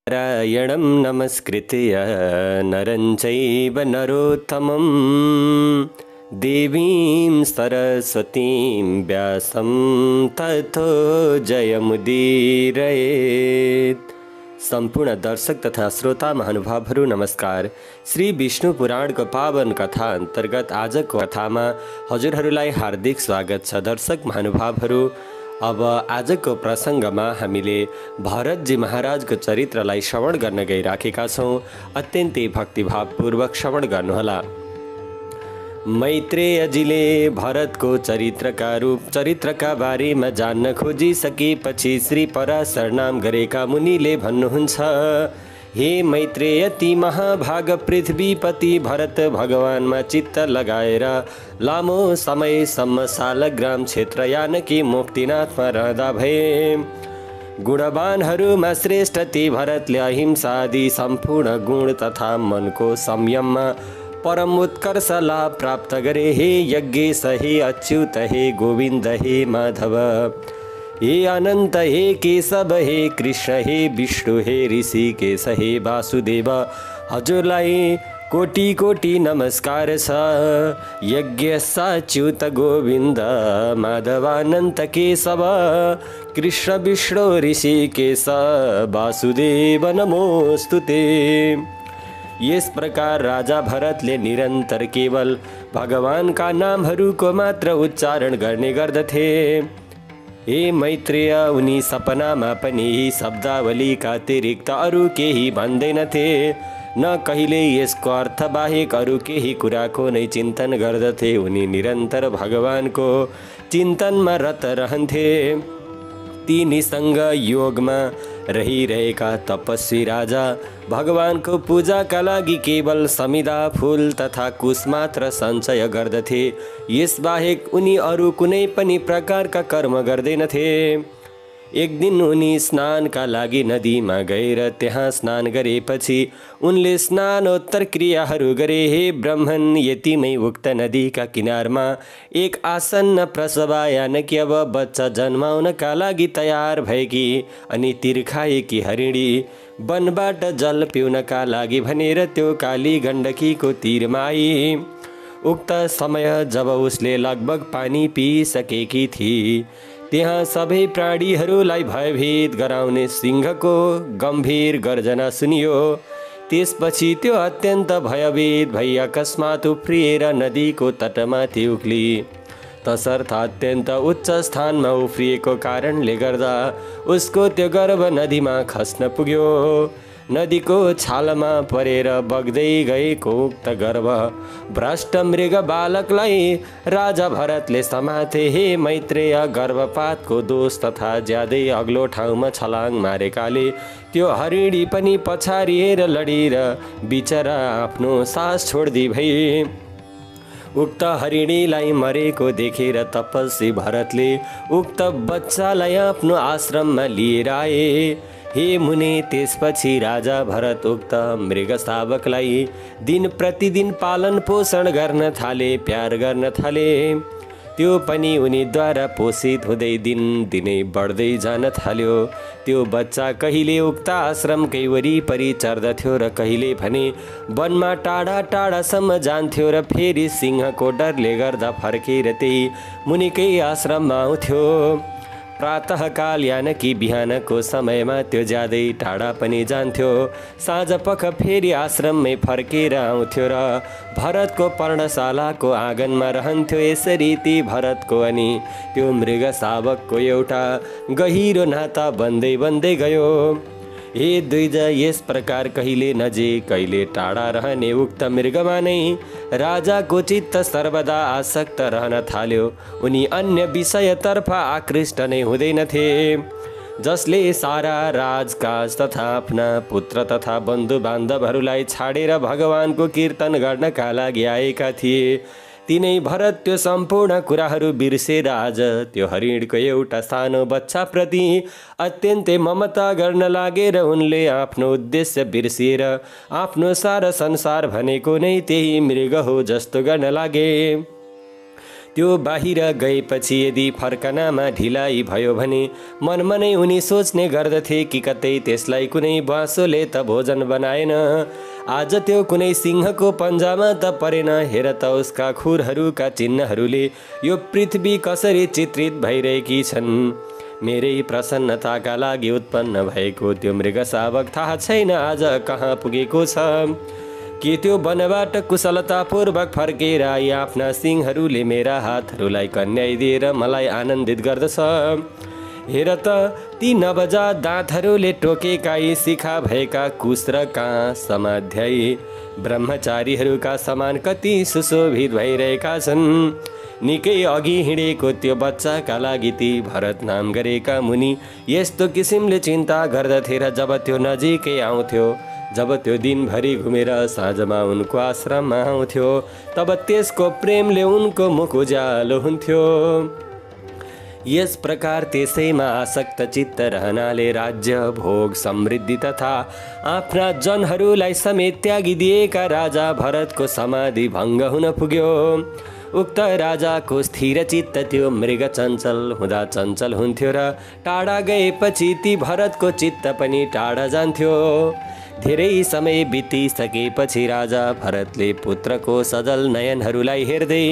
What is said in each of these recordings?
नारायणं नमस्कृत्य नरं चैव नरोत्तमं देवीं सरस्वतीं व्यासं ततो जयमुदीरयेत्। सम्पूर्ण दर्शक तथा श्रोता महानुभावहरू नमस्कार। श्री विष्णु पुराणको पावन कथा अन्तर्गत आजको कथामा हजुरहरूलाई हार्दिक स्वागत छ। दर्शक महानुभावहरू, अब आजको प्रसङ्गमा हामीले भरतजी महाराजको चरित्रलाई श्रवण गर्न गइराखेका छौँ। अत्यन्तै भक्तिभावपूर्वक श्रवण गर्नुहोला। मैत्रेयजीले भरतको चरित्रका बारेमा जान्न खोजिसकेपछि श्री पराशर नाम गरेका मुनिले भन्नुहुन्छ, हे मैत्रेय, ती महाभाग पृथ्वीपति भरत भगवानमा चित्त लगाएर लामो समयसम्म सालग्राम क्षेत्र यानकी मुक्तिनाथमा रहँदा भए। गुणवानहरूमा श्रेष्ठ ती भरतले अहिंसा आदि सम्पूर्ण गुण तथा मनको संयममा परम उत्कर्ष लाभ प्राप्त गरे। हे यज्ञेश, हे अच्युत, हे गोविन्द, हे माधव, हे अनन्त, हे केशव, हे कृष्ण, हे विष्णु, हे ऋषिकेश, हे वासुदेव, हजुरलाई कोटि कोटि नमस्कार छ। यज्ञेश, अच्युत, गोविन्द, माधव, अनन्त, केशव, कृष्ण, विष्णु, ऋषिकेश, वासुदेव, नमोस्तुते। यस प्रकार राजा भरतले निरन्तर केवल भगवानका नामहरूको मात्र उच्चारण गर्ने गर्दथे। हे मैत्रेय, उनी सपनामा पनि यी शब्दावलीका अतिरिक्त अरू केही भन्दैनथे, न कहिले यसको अर्थबाहेक अरू केही कुराको नै चिन्तन गर्दथे। उनी निरन्तर भगवानको चिन्तनमा रत रहन्थे। ती निसङ्ग योगमा रहिरहेका तपस्वी राजा भगवानको पूजाका लागि केवल समिधा, फूल तथा कुश मात्र सञ्चय गर्दथे। यसबाहेक उनी अरू कुनै पनि प्रकारका कर्म गर्दैनथे। एक दिन उनी स्नानका लागि नदीमा गएर त्यहाँ स्नान गरेपछि उनले स्नानोत्तर क्रियाहरू गरे। हे ब्राह्मण, यतिमै उक्त नदीका किनारमा एक आसन्न प्रसवा यानकी अब बच्चा जन्माउनका लागि तयार भएकी अनि तिर्खाएकी हरिणी वनबाट जल पिउनका लागि भनेर त्यो काली गण्डकीको तीरमा आई। उक्त समय जब उसले लगभग पानी पिइसकेकी थिए, त्यहाँ सबै प्राणीहरूलाई भयभीत गराउने सिंहको गम्भीर गर्जना सुनियो। त्यसपछि त्यो अत्यन्त भयभीत भई अकस्मात उफ्रिएर नदीको तटमाथि उक्ली। तसर्थ अत्यन्त उच्च स्थानमा उफ्रिएको कारणले गर्दा उसको त्यो गर्भ नदीमा खस्न पुग्यो। नदीको छालमा परेर बग्दै गएको उक्त गर्भ भ्रष्ट मृग बालकलाई राजा भरतले समाते। हे मैत्रेय, गर्भपातको दोष तथा ज्यादै अग्लो ठाउँमा छलाङ मारेकाले त्यो हरिणी पनि पछारिएर लडेर बिचरा आफ्नो सास छोड्दी भई। उक्त हरिणीलाई मरेको देखेर तपस्वी भरतले उक्त बच्चालाई आफ्नो आश्रममा लिएर आए। हे मुनि, त्यसपछि राजा भरत उक्त मृग शावकलाई दिन प्रतिदिन पालन पोषण गर्न थाले, प्यार गर्न थाले। त्यो पनि उनीद्वारा पोषित हुँदै दिनै बढ्दै जान थाल्यो। त्यो बच्चा कहिले उक्त आश्रमकै वरिपरि चर्दथ्यो र कहिले भने वनमा टाढा टाढासम्म जान्थ्यो र फेरि सिंहको डरले गर्दा फर्केर त्यही मुनिकै आश्रममा आउँथ्यो। प्रातःकाल यानकी बिहानको समयमा त्यो ज्यादै टाढा पनि जान्थ्यो। साँझ पख फेरि आश्रममै फर्केर आउँथ्यो र भरतको पर्णशालाको आँगनमा रहन्थ्यो। यसरी ती भरतको अनि त्यो मृग शावकको एउटा गहिरो नाता बन्दै बन्दै गयो। हे द्विज, यस प्रकार कहिले नजिक कहिले टाढा रहने उक्त मृगमा नै राजाको चित्त सर्वदा आसक्त रहन थाल्यो। उनी अन्य विषयतर्फ आकृष्ट नै हुँदैनथे। जसले सारा राजकाज तथा आफ्ना पुत्र तथा बन्धु बान्धवहरूलाई छाडेर भगवानको कीर्तन गर्नका लागि आएका थिए, तिनै भरत त्यो सम्पूर्ण कुराहरू बिर्सेर आज त्यो हरिणको एउटा सानो बच्चाप्रति अत्यन्तै ममता गर्न लागेर उनले आफ्नो उद्देश्य बिर्सिएर आफ्नो सारा संसार भनेको नै त्यही मृग हो जस्तो गर्न लागे। त्यो बाहिर गएपछि यदि फर्कनामा ढिलाइ भयो भने मनमनै उनी सोच्ने गर्दथे कि कतै त्यसलाई कुनै बाँसोले त भोजन बनाएन, आज त्यो कुनै सिंहको पन्जामा त परेन। हेर त उसका खुरहरूका चिन्हहरूले यो पृथ्वी कसरी चित्रित भइरहेकी छन्। मेरै प्रसन्नताका लागि उत्पन्न भएको त्यो मृग शावक थाहा छैन आज कहाँ पुगेको छ। के त्यो वनबाट कुशलतापूर्वक फर्केर आई आफ्ना सिंहहरूले मेरा हातहरूलाई कन्याइदिएर मलाई आनन्दित गर्दछ। हेर त ती नवजात दाँतहरूले टोकेका यी शिखा भएका कुश र काँ समाध्यायी ब्रह्मचारीहरूका समान कति सुशोभित भइरहेका छन्। निकै अघि हिँडेको त्यो बच्चाका लागि ती भरत नाम गरेका मुनि यस्तो किसिमले चिन्ता गर्दथे र जब त्यो नजिकै आउँथ्यो, जब त्यो दिनभरि घुमेर साँझमा उनको आश्रममा आउँथ्यो, तब त्यसको प्रेमले उनको मुख उज्यालो हुन्थ्यो। यस प्रकार त्यसैमा आसक्त चित्त रहनाले राज्य भोग समृद्धि तथा आफ्ना जनहरूलाई समेत त्यागिदिएका राजा भरतको समाधि भङ्ग हुन पुग्यो। उक्त राजाको स्थिर चित्त त्यो मृग चञ्चल हुँदा चञ्चल हुन्थ्यो र टाढा गएपछि ती भरतको चित्त पनि टाढा जान्थ्यो। धेरै समय बितिसकेपछि राजा भरतले पुत्रको सजल नयनहरूलाई हेर्दै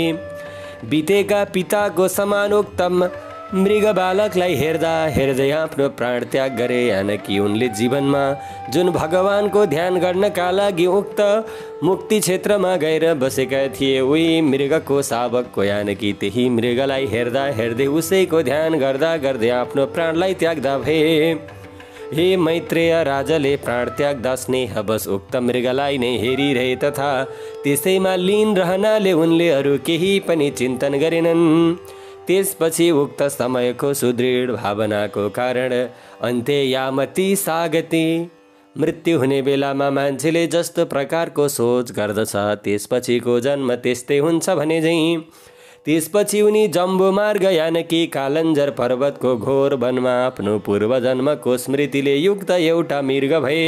बितेका पिताको समान उक्त मृग बालकलाई हेर्दा हेर्दै आफ्नो प्राण त्याग गरे। यानकि उनले जीवनमा जुन भगवानको ध्यान गर्नका लागि उक्त मुक्ति क्षेत्रमा गएर बसेका थिए, उही मृगको शावकको यानकि त्यही मृगलाई हेर्दा हेर्दै उसैको ध्यान गर्दा गर्दै आफ्नो प्राणलाई त्याग्दा भए। हे मैत्रेय, राजाले प्राण त्याग्दा स्नेहवश उक्त मृगलाई नै हेरिरहे तथा त्यसैमा लीन रहनाले उनले अरू केही पनि चिन्तन गरेनन्। त्यसपछि उक्त समयको सुदृढ भावनाको कारण अन्त्ययामति सागति मृत्यु हुने बेलामा मान्छेले जस्तो प्रकारको सोच गर्दछ त्यसपछिको जन्म त्यस्तै हुन्छ भने झैँ त्यसपछि उनी जम्बुमार्ग यानकि कालञ्जर पर्वतको घोर वनमा आफ्नो पूर्वजन्मको स्मृतिले युक्त एउटा मृग भए।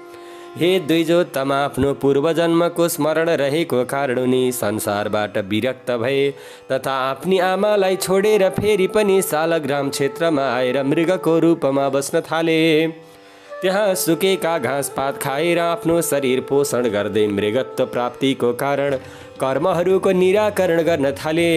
हे द्विजोत्तम, आफ्नो पूर्वजन्मको स्मरण रहेको कारण उनी संसारबाट विरक्त भए तथा आफ्नी आमालाई छोडेर फेरि पनि सालग्राम क्षेत्रमा आएर मृगको रूपमा बस्न थाले। त्यहाँ सुकेका घाँसपात खाएर आफ्नो शरीर पोषण गर्दै मृगत्व प्राप्तिको कारण कर्महरूको निराकरण गर्न थाले।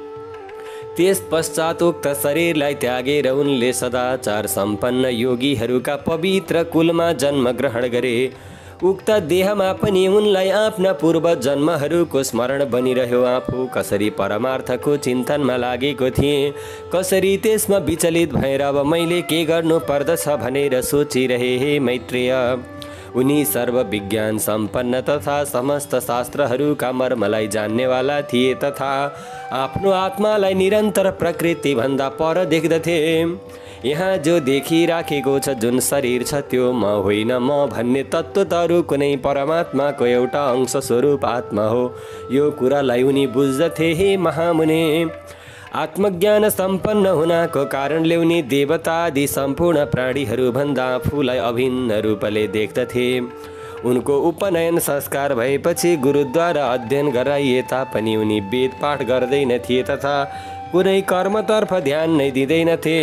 त्यस पश्चात उक्त शरीरलाई त्यागेर उनले सदाचार सम्पन्न योगीहरूका पवित्र कुलमा जन्म ग्रहण गरे। उक्त देहमा पनि उनलाई आफ्ना पूर्व जन्महरूको स्मरण बनिरह्यो। आफू कसरी परमार्थको चिन्तनमा लागेको थिएँ, कसरी त्यसमा विचलित भएर अब मैले के गर्नु पर्दछ भनेर सोचिरहे। हे मैत्रेय, उनी सर्वविज्ञान सम्पन्न तथा समस्त शास्त्रहरूका मर्मलाई जान्नेवाला थिए तथा आफ्नो आत्मालाई निरन्तर प्रकृतिभन्दा पर देख्दथे। यहाँ जो देखिराखेको छ, जुन शरीर छ, त्यो म होइन। म भन्ने तत्त्व त अरू कुनै परमात्माको एउटा अंश स्वरूप आत्मा हो। यो कुरालाई उनी बुझ्दथे। हे महामुने, आत्मज्ञान सम्पन्न हुनाको कारणले उनी देवता आदि सम्पूर्ण प्राणीहरूभन्दा आफूलाई अभिन्न रूपले देख्दथे। उनको उपनयन संस्कार भएपछि गुरुद्वारा अध्ययन गराइए तापनि उनी वेद पाठ गर्दैनथे तथा कुनै कर्मतर्फ ध्यान नै दिँदैनथे।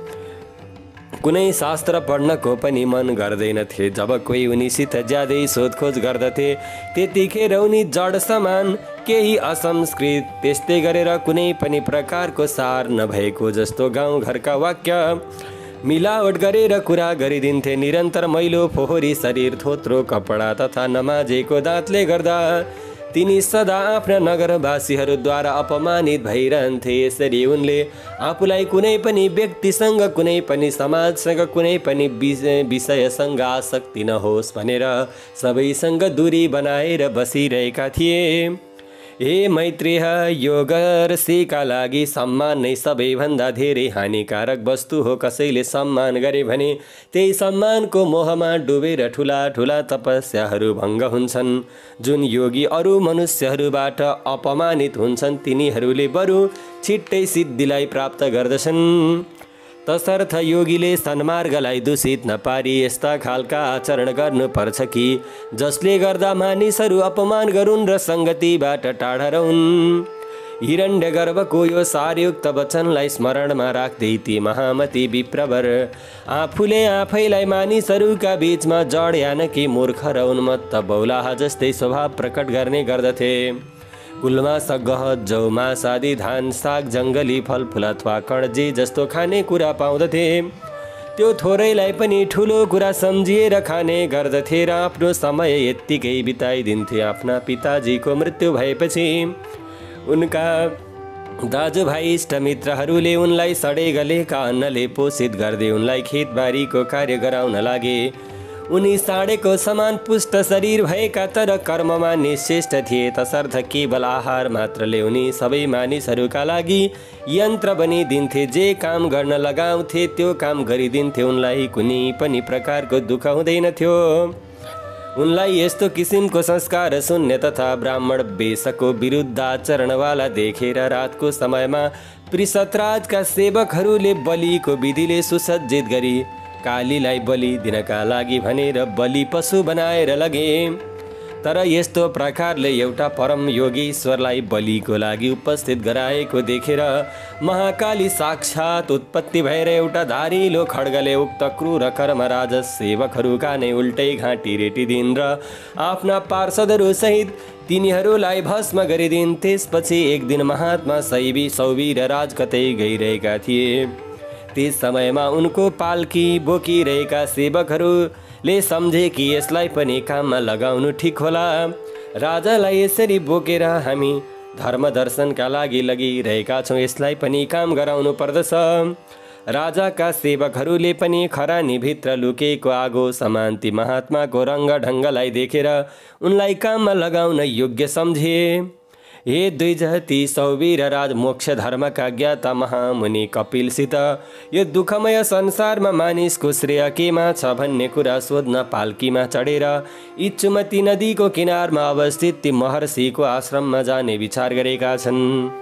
कुनै शास्त्र पढ्नको पनि मन गर्दैनथे। जब कोही उनीसित ज्यादै सोधखोज गर्दथे त्यतिखेर उनी जड समान, केही असंस्कृत, त्यस्तै गरेर कुनै पनि प्रकारको सार नभएको जस्तो गाउँघरका वाक्य मिलावट गरेर कुरा गरिदिन्थे। निरन्तर मैलो फोहोरी शरीर, थोत्रो कपडा तथा नमाजेको दाँतले गर्दा तिनी सदा आफ्ना नगरवासीहरूद्वारा अपमानित भइरहन्थे। यसरी उनले आफूलाई कुनै पनि व्यक्तिसँग, कुनै पनि समाजसँग, कुनै पनि विषयसँग आसक्ति नहोस् भनेर सबैसँग दूरी बनाएर बसिरहेका थिए। हे मैत्रेय, योगर्षिका लागि सम्मान नै सबैभन्दा धेरै हानिकारक वस्तु हो। कसैले सम्मान गरे भने त्यही सम्मानको मोहमा डुबेर ठुला ठुला तपस्याहरू भङ्ग हुन्छन्। जुन योगी अरू मनुष्यहरूबाट अपमानित हुन्छन् तिनीहरूले बरु छिट्टै सिद्धिलाई प्राप्त गर्दछन्। तसर्थ योगीले सन्मार्गलाई दूषित नपारी यस्ता खालका आचरण गर्नुपर्छ कि जसले गर्दा मानिसहरू अपमान गरून् र सङ्गतिबाट टाढा रहन्। हिरण्यगर्भको यो सारयुक्त वचनलाई स्मरणमा राख्दै ती महामती विप्रवर आफूले आफैलाई मानिसहरूका बीचमा जड यानकी मूर्ख र उन्मत्त बौलाहा जस्तै स्वभाव प्रकट गर्ने गर्दथे। कुलमास गहत जौ मास आदि धान साग जङ्गली फलफुल अथवा कणजी जस्तो खाने कुरा पाउँदथे। त्यो थोरैलाई पनि ठुलो कुरा सम्झिएर खाने गर्दथे र आफ्नो समय यत्तिकै बिताइदिन्थे। आफ्ना पिताजीको मृत्यु भएपछि उनका दाजुभाइ इष्टमित्रहरूले उनलाई सडे गलेका अन्नले पोषित गर्दै उनलाई खेतबारीको कार्य गराउन लागे। उनी साँडेको समान पुष्ट शरीर भएका तर कर्ममा निश्चेष्ट थिए, तसर्थ केवल आहार मात्रले उनी सबै मानिसहरूका लागि यन्त्र बनिदिन्थे। जे काम गर्न लगाउँथे त्यो काम गरिदिन्थे। उनलाई कुनै पनि प्रकारको दुःख हुँदैनथ्यो। उनलाई यस्तो किसिमको संस्कार शून्य तथा ब्राह्मण वेशको विरुद्ध आचरणवाला देखेर रातको समयमा पृषतराजका सेवकहरूले बलिको विधिले सुसज्जित गरी कालीलाई बलि दिनका लागि भनेर बलि पशु बनाएर लगे। तर यस्तो प्रकारले एउटा परम योगीश्वरलाई बलिको लागि उपस्थित गराएको देखेर महाकाली साक्षात उत्पत्ति भएर एउटा धारिलो खड्गले उक्त क्रूर कर्म राजस सेवकहरूका नै उल्टै घाँटी रेटिदिन् र आफ्ना पार्षदहरू सहित तिनीहरूलाई भस्म गरिदिन्। त्यसपछि एक दिन महात्मा शैवी सौवीर राज कतै गइरहेका थिए। त्यस समयमा उनको पाल्की बोकिरहेका सेवकहरूले सम्झे कि यसलाई पनि काममा लगाउनु ठिक होला। राजालाई यसरी बोकेर हामी धर्म दर्शनका लागि लगिरहेका छौँ, यसलाई पनि काम गराउनु पर्दछ। राजाका सेवकहरूले पनि खरानीभित्र लुकेको आगो समान ती महात्माको रङ्गढङ्गलाई देखेर उनलाई काममा लगाउन योग्य सम्झे। हे द्विजहती सौवीर राज मोक्ष धर्मका ज्ञाता महामुनि कपिलसित यो दुःखमय संसारमा मानिसको श्रेय केमा छ भन्ने कुरा सोध्न पाल्कीमा चढेर इच्छुमती नदीको किनारमा अवस्थित ती महर्षिको आश्रममा जाने विचार गरेका छन्।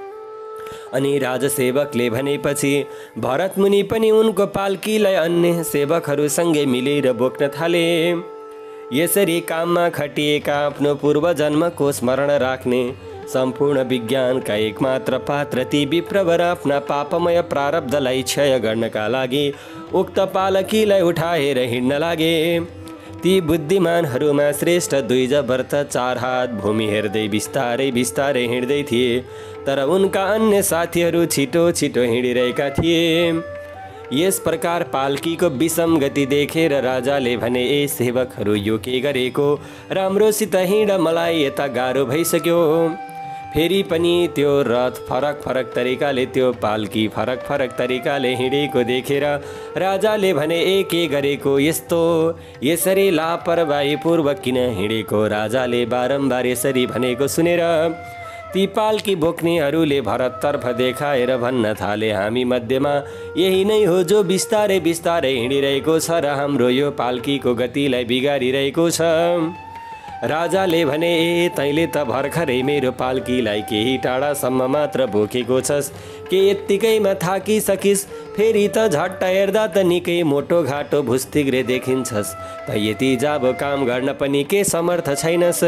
अनि राजसेवकले भनेपछि भरतमुनि पनि उनको पाल्कीलाई अन्य सेवकहरूसँगै मिलेर बोक्न थाले। यसरी काममा खटिएका आफ्नो पूर्वजन्मको स्मरण राख्ने सम्पूर्ण विज्ञानका एकमात्र पात्र ती विप्रवर आफ्ना पापमय प्रारब्धलाई क्षय गर्नका लागि उक्त पालकीलाई उठाएर हिँड्न लागे। ती बुद्धिमानहरूमा श्रेष्ठ द्विजव्रत 4 हात भूमि हेर्दै बिस्तारै बिस्तारै हिँड्दै थिए, तर उनका अन्य साथीहरू छिटो छिटो हिँडिरहेका थिए। यस प्रकार पाल्कीको विषम गति देखेर राजाले भने, ए सेवकहरू, यो के गरेको राम्रोसित हिँड, मलाई यता गाह्रो भइसक्यो। फेरि पनि त्यो रथ फरक फरक तरिकाले, त्यो पाल्की फरक फरक तरिकाले हिँडेको देखेर राजाले भने, ए के गरेको यस्तो, यसरी लापरवाहीपूर्वक किन हिँडेको? राजाले बारम्बार यसरी भनेको सुनेर ती पाल्की बोक्नेहरूले भरततर्फ देखाएर भन्न थाले, हामी मध्येमा यही नै हो जो बिस्तारै बिस्तारै हिँडिरहेको छ र हाम्रो यो पाल्कीको गतिलाई बिगारिरहेको छ। राजाले भने, ए तैँले त भर्खरै मेरो पाल्कीलाई केही टाढासम्म मात्र बोकेको छस्, के यत्तिकैमा थाकिसकिस्? फेरि त झट्ट हेर्दा त निकै मोटो घाटो भुस्तिग्रे देखिन्छस्, त यति जाबो काम गर्न पनि के समर्थ छैनस्?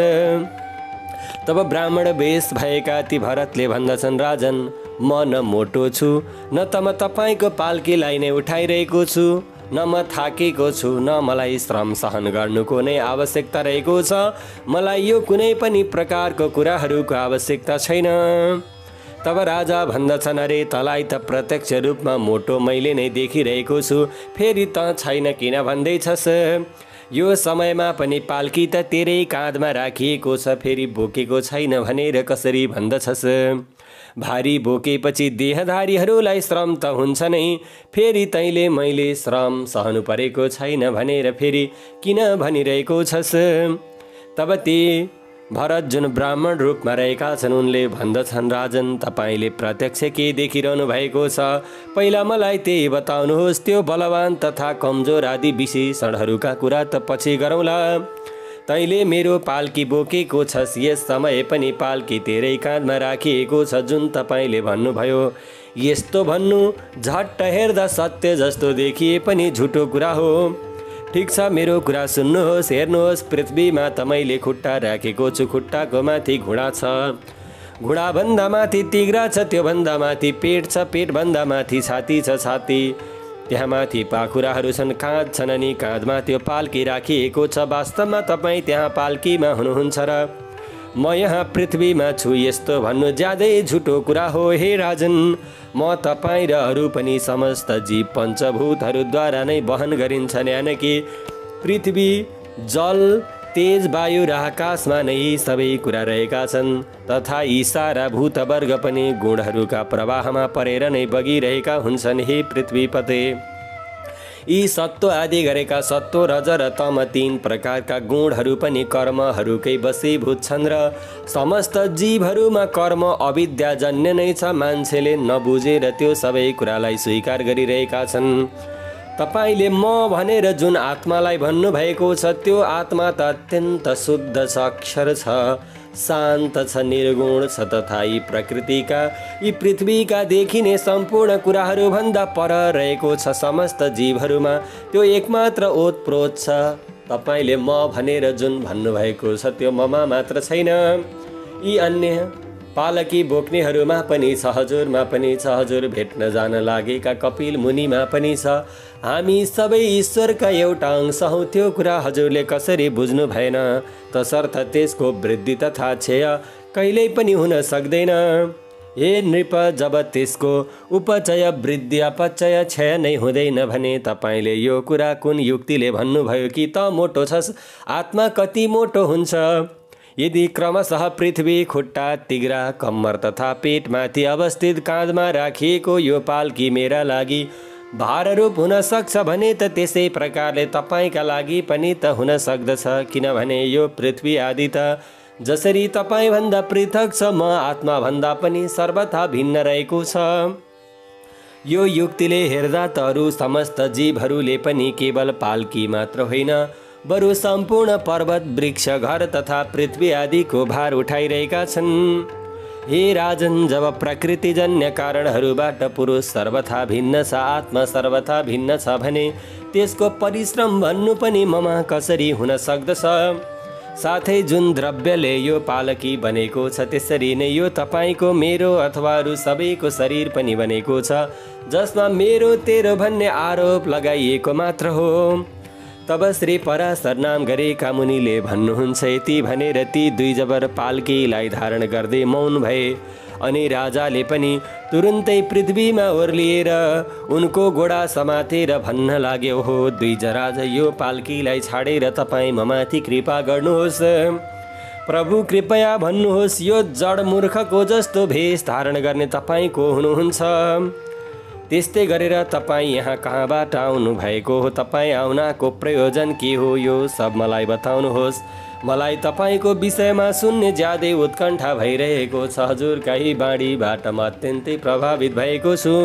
तब ब्राह्मण वेश भएका ती भरतले भन्दछन्, राजन, म न मोटो छु, न त म तपाईँको पाल्कीलाई नै उठाइरहेको छु, न म थाकेको छु, न मलाई श्रम सहन गर्नुको नै आवश्यकता रहेको छ। मलाई यो कुनै पनि प्रकारको कुराहरूको आवश्यकता छैन। तब राजा भन्दछन्, अरे तँलाई त प्रत्यक्ष रूपमा मोटो मैले नै देखिरहेको छु, फेरि त छैन किन भन्दैछस्? यो समयमा पनि पाल्की त तेरै काँधमा राखिएको छ, फेरि बोकेको छैन भनेर कसरी भन्दछस्? भारी बोकेपछि देहधारीहरूलाई श्रम त हुन्छ नै, फेरि तैँले मैले श्रम सहनु परेको छैन भनेर फेरि किन भनिरहेको छस्? तब ती भरत जुन ब्राह्मण रूपमा रहेका छन् उनले भन्दछन्, राजन, तपाईँले प्रत्यक्ष के देखिरहनु भएको छ? पहिला मलाई त्यही बताउनुहोस्। त्यो बलवान तथा कमजोर आदि विशेषणहरूका कुरा त पछि गरौँला। तैँले मेरो पाल्की बोकेको छस्, यस समय पनि पाल्की तेरै काँधमा राखिएको छ जुन तपाईँले भन्नुभयो। यस्तो भन्नु झट्ट हेर्दा सत्य जस्तो देखिए पनि झुटो कुरा हो। ठिक छ, मेरो कुरा सुन्नुहोस्। हेर्नुहोस्, पृथ्वीमा त मैले खुट्टा राखेको छु, खुट्टाको माथि घुँडा छ। घुँडाभन्दा माथि तिघ्रा छ, त्योभन्दा माथि पेट छ, पेटभन्दा माथि छाती छ, छाती त्यहाँ माथि पाखुराहरू छन्, काँध छन् अनि काँधमा त्यो पाल्की राखिएको छ। वास्तवमा तपाईँ त्यहाँ पाल्कीमा हुनुहुन्छ र म यहाँ पृथ्वीमा छु यस्तो भन्नु ज्यादै झुटो कुरा हो हे राजन। म तपाईँ र अरू पनि समस्त जीव पञ्चभूतहरूद्वारा नै वहन गरिन्छन्, यानि कि पृथ्वी, जल, तेज, वायु र आकाशमा नै सबै कुरा रहेका छन् तथा यी सारा भूतवर्ग पनि गुणहरूका प्रवाहमा परेर नै बगिरहेका हुन्छन् हे पृथ्वीपते। यी सत्व आदि गरेका सत्व, रज र तम 3 प्रकारका गुणहरू पनि कर्महरूकै वशीभूत छन् र समस्त जीवहरूमा कर्म अविद्याजन्य नै छ। मान्छेले नबुझेर त्यो सबै कुरालाई स्वीकार गरिरहेका छन्। तपाईले म भनेर जुन आत्मालाई भन्नुभएको छ त्यो आत्मा त अत्यन्त शुद्ध छ, अक्षर छ, शान्त छ, निर्गुण छ तथा यी प्रकृतिका, यी पृथ्वीका देखिने सम्पूर्ण कुराहरू भन्दा पर रहेको छ। समस्त जीवहरूमा त्यो एकमात्र ओतप्रोत छ। तपाईले म भनेर जुन भन्नुभएको छ त्यो ममा मात्र छैन, यी अन्य पालकी बोक्नेहरूमा पनि छ, हजुरमा पनि छ, हजुर भेट्न जान लागेका कपिल मुनिमा पनि छ। हामी सबै ईश्वरका एउटा अंश हौँ। त्यो कुरा हजुरले कसरी बुझ्नु भएन? तसर्थ त्यसको वृद्धि तथा क्षय कहिल्यै पनि हुन सक्दैन हे नृप। जब त्यसको उपचय, वृद्धि, अपचय, क्षय नै हुँदैन भने तपाईँले यो कुरा कुन युक्तिले भन्नुभयो कि त मोटो छस्? आत्मा कति मोटो हुन्छ? यदि क्रमशः पृथ्वी, खुट्टा, तिघ्रा, कम्मर तथा पेटमाथि अवस्थित काँधमा राखिएको यो पाल्की मेरा लागि भाररूप हुन सक्छ भने त त्यसै प्रकारले तपाईँका लागि पनि त हुन सक्दछ, किनभने यो पृथ्वी आदि त जसरी तपाईँभन्दा पृथक छ, म आत्माभन्दा पनि सर्वथा भिन्न रहेको छ। यो युक्तिले हेर्दा त अरू समस्त जीवहरूले पनि केवल पाल्की मात्र होइन बरु सम्पूर्ण पर्वत, वृक्ष, घर तथा पृथ्वी आदिको भार उठाइरहेका छन्। हे राजन, जब प्रकृतिजन्य कारणहरूबाट पुरुष सर्वथा भिन्न छ, आत्मा सर्वथा भिन्न छ भने त्यसको परिश्रम भन्नु पनि ममा कसरी हुन सक्दछ? साथै जुन द्रव्यले यो पालकी बनेको छ त्यसरी नै यो तपाईँको, मेरो अथवा अरू सबैको शरीर पनि बनेको छ, जसमा मेरो तेरो भन्ने आरोप लगाइएको मात्र हो। तब श्री पराशर नाम गरेका मुनिले भन्नुहुन्छ, यति भनेर ती 2 जबर पाल्कीलाई धारण गर्दै मौन भए अनि राजाले पनि तुरुन्तै पृथ्वीमा ओर्लिएर उनको गोडा समातेर भन्न लाग्यो, हो द्विजराज, यो पाल्कीलाई छाडेर तपाईँ ममाथि कृपा गर्नुहोस्। प्रभु कृपया भन्नुहोस्, यो जड मूर्खको जस्तो भेष धारण गर्ने तपाईँ को हुनुहुन्छ? त्यस्तै गरेर तपाईँ यहाँ कहाँबाट आउनु भएको हो? तपाईँ आउनको प्रयोजन के हो? यो सब मलाई बताउनुहोस्। मलाई तपाईँको विषयमा सुन्ने ज्यादै उत्कण्ठा भइरहेको छ। हजुरका यी बाणीबाट म अत्यन्तै प्रभावित भएको छु।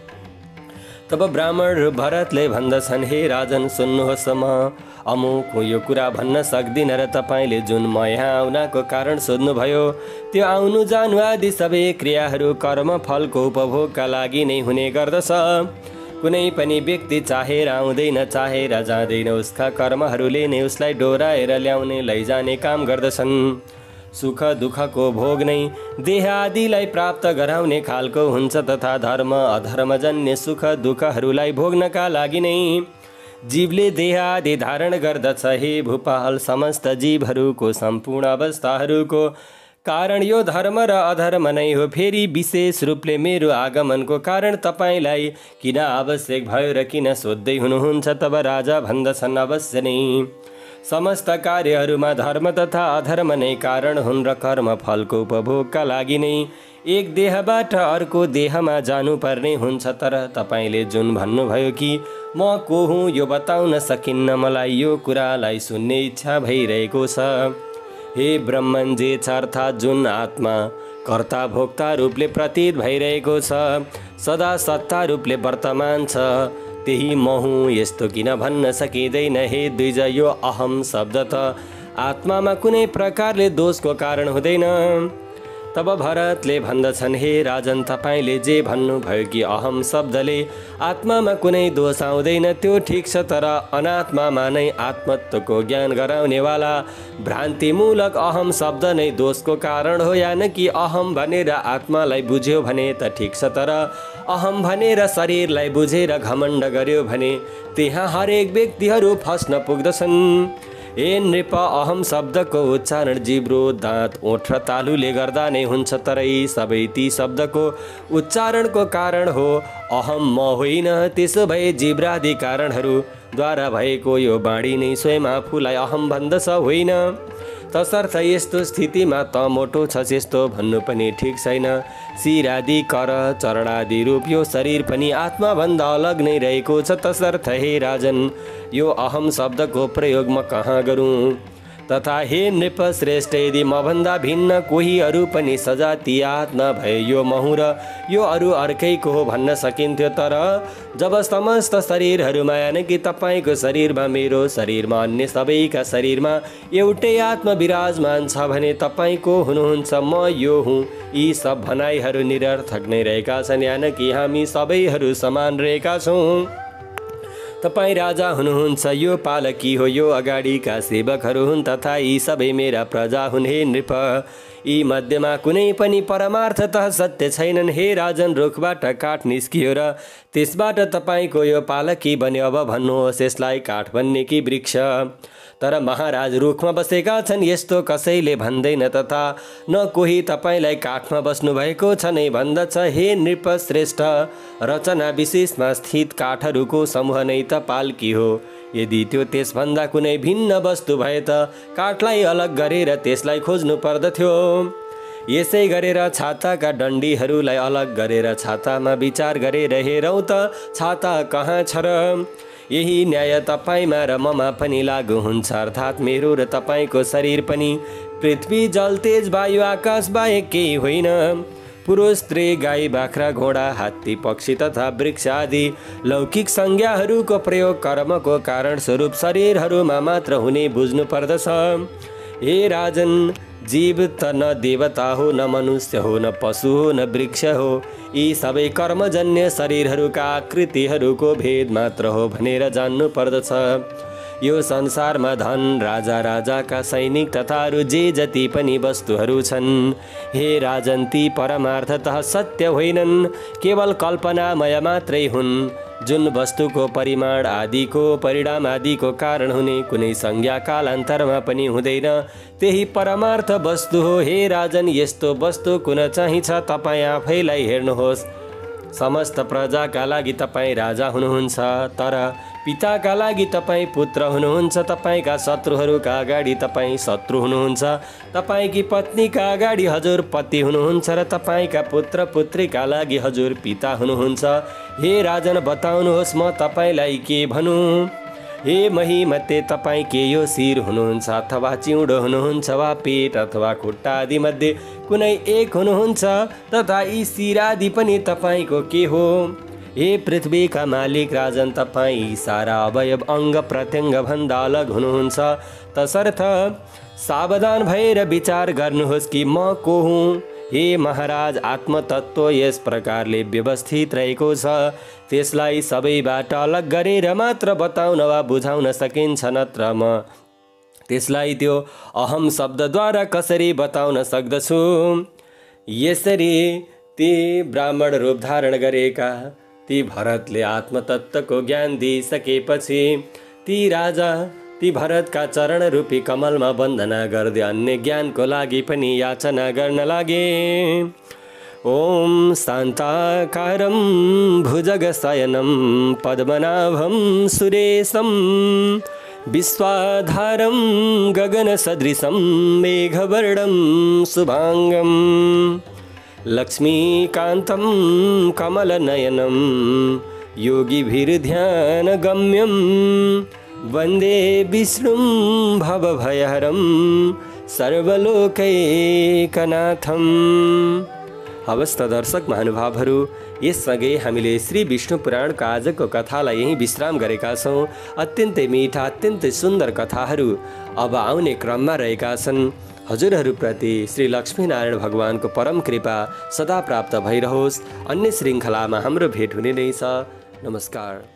तब ब्राह्मण भरतले भन्दछन्, हे राजन सुन्नुहोस्, म अमुक हो, यो कुरा भन्न सक्दिनँ र तपाईँले जुन म यहाँ आउनको कारण सोध्नुभयो त्यो आउनु जानु आदि सबै क्रियाहरू कर्म फलको उपभोगका लागि नै हुने गर्दछ। कुनै पनि व्यक्ति चाहेर आउँदैन, चाहेर जाँदैन, उसका कर्महरूले नै उसलाई डोराएर ल्याउने लैजाने काम गर्दछन्। सुख दुःखको भोग नै देह आदिलाई प्राप्त गराउने खालको हुन्छ तथा धर्म अधर्मजन्य सुख दुःखहरूलाई भोग्नका लागि नै जीवले देह आदि धारण गर्दछ। हे भूपाल, समस्त जीवहरूको सम्पूर्ण अवस्थाहरूको कारण यो धर्म र अधर्म नै हो। फेरि विशेष रूपले मेरो आगमनको कारण तपाईँलाई किन आवश्यक भयो र किन सोध्दै हुनुहुन्छ? तब राजा भन्दछन्, अवश्य नै समस्त कार्यहरूमा धर्म तथा अधर्म नै कारण हुन् र कर्म फलको उपभोगका लागि नै एक देहबाट अर्को देहमा जानुपर्ने हुन्छ। तर तपाईँले जुन भन्नुभयो कि म को हुँ यो बताउन सकिन्न, मलाई यो कुरालाई सुन्ने इच्छा भइरहेको छ। हे ब्रह्मण्जे छ, अर्थात् जुन आत्मा कर्ता भोक्ता रूपले प्रतीत भइरहेको छ, सदा सत्ता रूपले वर्तमान छ, त्यही म हुँ, यस्तो किन भन्न सकिँदैन? हे द्विज, यो अहम शब्द त आत्मामा कुनै प्रकारले दोषको कारण हुँदैन। तब भरतले भन्दछन्, हे राजन, तपाईँले जे भन्नुभयो कि अहम शब्दले आत्मामा कुनै दोष आउँदैन त्यो ठिक छ, तर अनात्मामा नै आत्मत्वको ज्ञान गराउनेवाला भ्रान्तिमूलक अहम शब्द नै दोषको कारण हो। यान कि अहम भनेर आत्मालाई बुझ्यो भने त ठिक छ, तर अहम भनेर शरीरलाई बुझेर घमण्ड गर्यो भने त्यहाँ हरेक व्यक्तिहरू फस्न पुग्दछन्। ए नृप, अहम शब्दको उच्चारण जिब्रो, दाँत, ओठ र तालुले गर्दा नै हुन्छ, तर यी सबै ती शब्दको उच्चारणको कारण हो, अहम म होइन। त्यसो भए जिब्रादि कारणहरूद्वारा भएको यो वाणी नै स्वयं आफूलाई अहम भन्दछ, होइन? तसर्थ यस्तो स्थितिमा त मोटो छ यस्तो भन्नु पनि ठिक छैन। शिरादि, कर, चरणादि रूप यो शरीर पनि आत्माभन्दा अलग नै रहेको छ। तसर्थ हे राजन, यो अहम शब्दको प्रयोग म कहाँ गरौँ? तथा हे नृप श्रेष्ठ, यदि मभन्दा भिन्न कोही अरू पनि सजातीयात नभए यो महु र यो अरू अर्कैको हो भन्न सकिन्थ्यो, तर जब समस्त शरीरहरूमा यानि कि तपाईँको शरीरमा, मेरो शरीरमा, अन्य सबैका शरीरमा एउटै आत्मा विराजमान छ भने तपाईँको हुनुहुन्छ, म यो हुँ, यी सब भनाइहरू निरर्थक नै रहेका छन्। यानि कि हामी सबैहरू समान रहेका छौँ। तपाईँ राजा हुनुहुन्छ, यो पालकी हो, यो अगाडिका सेवकहरू हुन्, तथा यी सबै मेरा प्रजा हुन्। हे नृप, यी मध्येमा कुनै पनि परमार्थतः सत्य छैनन्। हे राजन, रुखबाट काठ निस्कियो र त्यसबाट तपाईँको यो पालकी बन्यो, अब भन्नुहोस् यसलाई काठ भन्ने कि वृक्ष? तर महाराज, रुखमा बसेका छन् यस्तो कसैले भन्दैन, तथा न कोही तपाईँलाई काठमा बस्नुभएको छ नै भन्दछ। हे नृप श्रेष्ठ, रचना विशेषमा स्थित काठहरूको समूह नै त पालकी हो। यदि त्यो त्यसभन्दा कुनै भिन्न वस्तु भए त काठलाई अलग गरेर त्यसलाई खोज्नु पर्दथ्यो। यसै गरेर छाताका डन्डीहरूलाई अलग गरेर छातामा विचार गरेर हेरौँ त छाता कहाँ छ र? यही न्याय तपाईँमा र ममा पनि लागु हुन्छ, अर्थात् मेरो र तपाईँको शरीर पनि पृथ्वी, जल, तेज, वायु, आकाश बाहेक केही होइन। पुरुष, स्त्री, गाई, बाख्रा, घोडा, हात्ती, पक्षी तथा वृक्ष आदि लौकिक संज्ञाहरूको प्रयोग कर्मको कारण स्वरूप शरीरहरूमा मात्र हुने बुझ्नु पर्दछ। हे राजन, जीव त न देवता हो, न मनुष्य हो, न पशु हो, न वृक्ष हो, यी सबै कर्मजन्य शरीरहरूका आकृतिहरूको भेद मात्र हो भनेर जान्नु पर्दछ। यो संसारमा धन, राजा, राजाका सैनिक तथा अरू जे जति पनि वस्तुहरू छन्, हे राजन, ती परमार्थतः सत्य होइनन्, केवल कल्पनामय मात्रै हुन्, जुन वस्तुको परिमाण आदिको, परिणाम आदिको कारण हुने कुनै संज्ञा कालान्तरमा पनि हुँदैन, त्यही परमार्थ वस्तु हो। हे राजन, यस्तो वस्तु कुन चाहिन्छ तपाईँ आफैलाई हेर्नुहोस्। समस्त प्रजाका लागि तपाईँ राजा हुनुहुन्छ, तर पिताका लागि तपाईँ पुत्र हुनुहुन्छ, तपाईँका शत्रुहरूका अगाडि तपाईँ शत्रु हुनुहुन्छ, तपाईँकी पत्नीका अगाडि हजुर पति हुनुहुन्छ र तपाईँका पुत्र पुत्रीका लागि हजुर पिता हुनुहुन्छ। हे राजन, बताउनुहोस् म तपाईँलाई के भनौँ? हे महीमध्ये तपाईँ के यो शिर हुनुहुन्छ, अथवा चिउँडो हुनुहुन्छ, वा पेट अथवा खुट्टा आदि मध्ये कुनै एक हुनुहुन्छ, तथा यी शिर आदि पनि तपाईँको के हो? हे पृथ्वीका मालिक राजन, तपाईँ सारा अवयव अङ्ग प्रत्यङ्ग भन्दा अलग हुनुहुन्छ, तसर्थ सावधान भएर विचार गर्नुहोस् कि म को हुँ। हे महाराज, आत्मतत्व यस प्रकारले व्यवस्थित रहेको छ, त्यसलाई सबैबाट अलग गरेर मात्र बताउन वा बुझाउन सकिन्छ, नत्र म त्यसलाई त्यो अहम शब्दद्वारा कसरी बताउन सक्दछु? यसरी ती ब्राह्मण रूप धारण गरेका ती भरतले आत्मतत्त्वको ज्ञान दिइसकेपछि ती राजा ती भरतका चरण रूपी कमलमा वन्दना गर्दै अन्य ज्ञानको लागि पनि याचना गर्न लागे। ओम शान्ताकारं भुजगशयनं पद्मनाभं सुरेशं विश्वाधारं गगनसदृशं मेघवर्णं शुभांगं लक्ष्मीकान्तं कमलनयनं योगिभिर्ध्यानगम्यं वन्दे विष्णुं भवभयहरं सर्वलोकैकनाथम्। हवस् त दर्शक महानुभावहरू, यससँगै हामीले श्री विष्णु पुराणको आजको कथालाई यही विश्राम गरेका छौँ। अत्यन्तै मिठा, अत्यन्तै सुन्दर कथाहरू अब आउने क्रममा रहेका छन्। हजुरहरूप्रति श्री लक्ष्मीनारायण भगवानको परम कृपा सदा प्राप्त भइरहोस्। अन्य श्रृङ्खलामा हाम्रो भेट हुने नै छ। नमस्कार।